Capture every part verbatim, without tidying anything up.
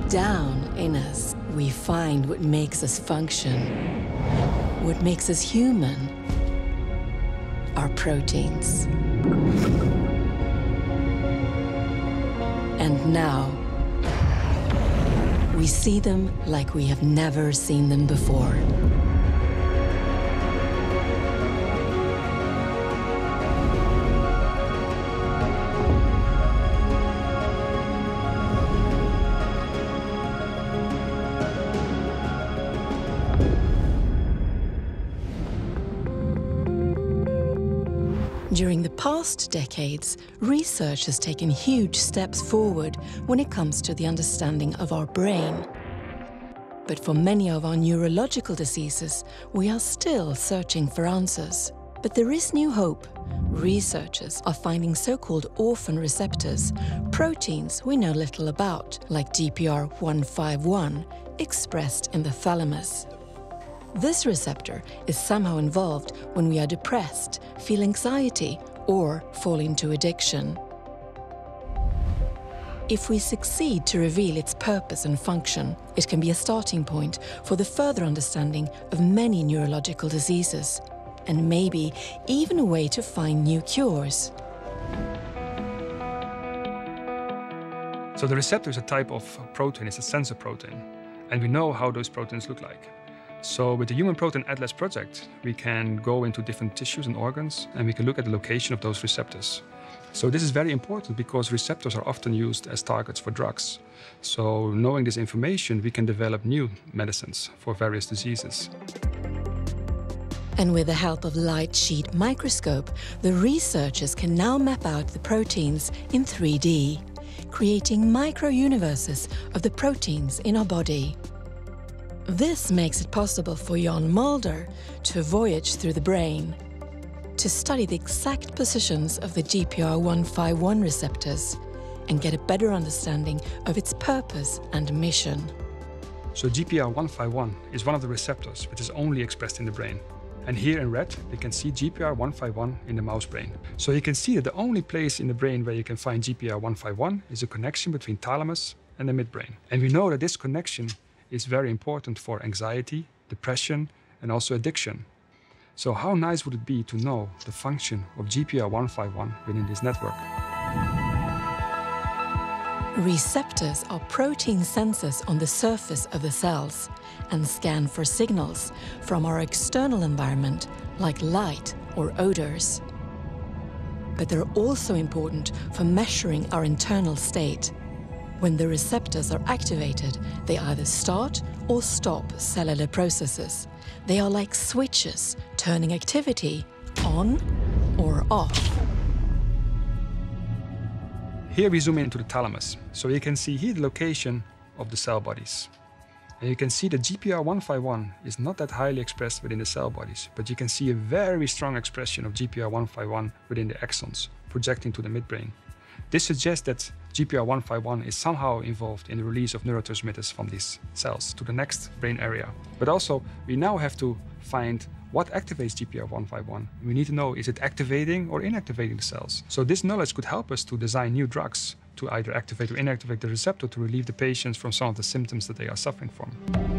down in us, we find what makes us function, what makes us human, our proteins. And now, we see them like we have never seen them before. During the past decades, research has taken huge steps forward when it comes to the understanding of our brain. But for many of our neurological diseases, we are still searching for answers. But there is new hope. Researchers are finding so-called orphan receptors, proteins we know little about, like G P R one fifty-one, expressed in the thalamus. This receptor is somehow involved when we are depressed, feel anxiety, or fall into addiction. If we succeed to reveal its purpose and function, it can be a starting point for the further understanding of many neurological diseases, and maybe even a way to find new cures. So the receptor is a type of protein, it's a sensor protein, and we know how those proteins look like. So with the Human Protein Atlas project, we can go into different tissues and organs, and we can look at the location of those receptors. So this is very important because receptors are often used as targets for drugs. So knowing this information, we can develop new medicines for various diseases. And with the help of light sheet microscope, the researchers can now map out the proteins in three D, creating micro-universes of the proteins in our body. This makes it possible for Jan Mulder to voyage through the brain, to study the exact positions of the G P R one fifty-one receptors and get a better understanding of its purpose and mission. So G P R one fifty-one is one of the receptors which is only expressed in the brain. And here in red, we can see G P R one fifty-one in the mouse brain. So you can see that the only place in the brain where you can find G P R one fifty-one is a connection between thalamus and the midbrain. And we know that this connection is very important for anxiety, depression, and also addiction. So how nice would it be to know the function of G P R one fifty-one within this network? Receptors are protein sensors on the surface of the cells and scan for signals from our external environment, like light or odors. But they're also important for measuring our internal state. When the receptors are activated, they either start or stop cellular processes. They are like switches, turning activity on or off. Here we zoom into the thalamus, so you can see here the location of the cell bodies. And you can see that G P R one fifty-one is not that highly expressed within the cell bodies, but you can see a very strong expression of G P R one fifty-one within the axons, projecting to the midbrain. This suggests that G P R one fifty-one is somehow involved in the release of neurotransmitters from these cells to the next brain area. But also, we now have to find what activates G P R one fifty-one. We need to know, is it activating or inactivating the cells? So this knowledge could help us to design new drugs to either activate or inactivate the receptor to relieve the patients from some of the symptoms that they are suffering from.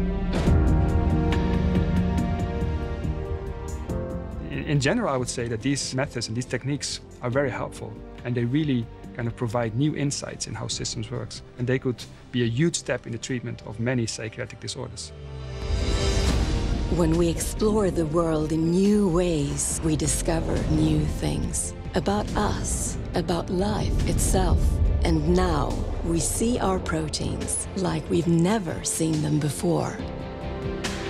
In general, I would say that these methods and these techniques are very helpful, and they really kind of provide new insights in how systems work, and they could be a huge step in the treatment of many psychiatric disorders. When we explore the world in new ways, we discover new things about us, about life itself. And now we see our proteins like we've never seen them before.